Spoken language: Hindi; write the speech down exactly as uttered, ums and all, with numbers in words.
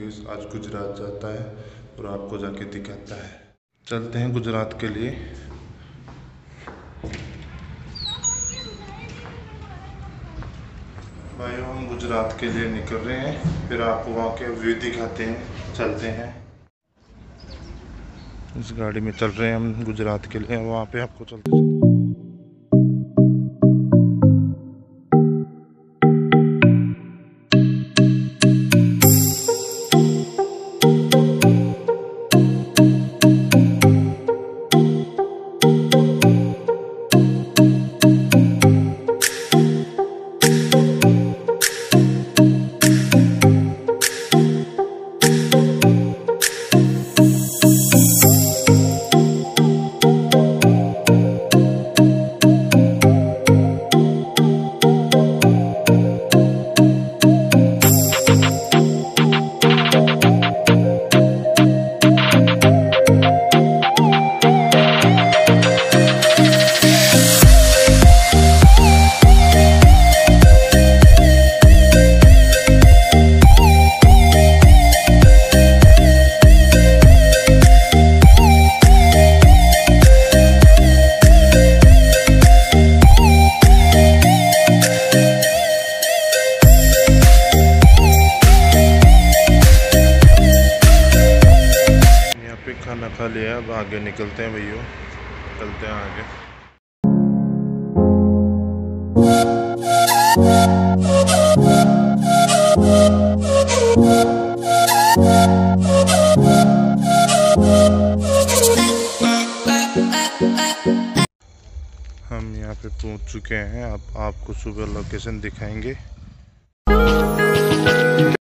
मुकेश आज गुजरात जाता है और आपको जाके दिखाता है। चलते हैं गुजरात के लिए। भाई हम गुजरात के लिए निकल रहे हैं, फिर आपको वहाँ के व्यू दिखाते हैं। चलते हैं, इस गाड़ी में चल रहे हैं हम गुजरात के लिए, वहाँ पे आपको चलते चलते खाना खा लिया। अब आगे निकलते हैं भैया, चलते हैं आगे। हम यहाँ पे पहुँच चुके हैं। अब आप, आपको सुबह लोकेशन दिखाएंगे।